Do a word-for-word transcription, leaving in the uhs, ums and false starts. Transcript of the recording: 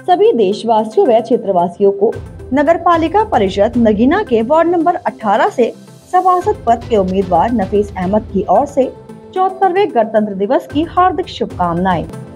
सभी देशवासियों व क्षेत्रवासियों को नगर पालिका परिषद नगीना के वार्ड नंबर अठारह से सभासद पद के उम्मीदवार नफीस अहमद की ओर से चौहत्तरवें गणतंत्र दिवस की हार्दिक शुभकामनाएं।